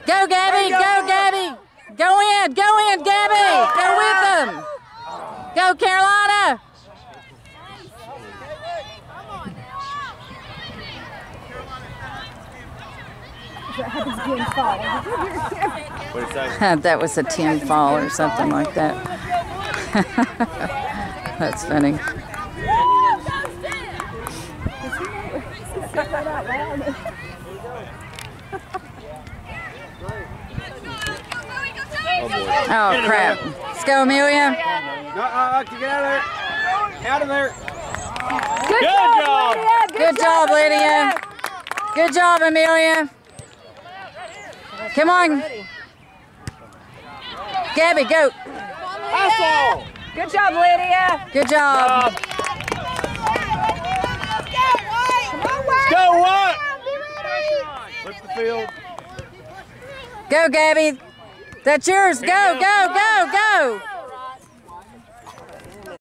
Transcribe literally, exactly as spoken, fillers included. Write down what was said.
Go, Gabby. Go, Gabby. Go in. Go in, Gabby. Go with them. Go, Carolina. That was a ten fall or something like that. That's funny. Oh, crap. Let's go, Amelia. Go, uh, get out of there. Out of there. Good, Good job, job. Lydia. Good, Good job, Lydia. Good job, Amelia. Come on. Gabby, go. Hustle. Good job, Lydia. Good job. Go, what? Flip the field. Go, Gabby. That's yours. Go, go, go, go.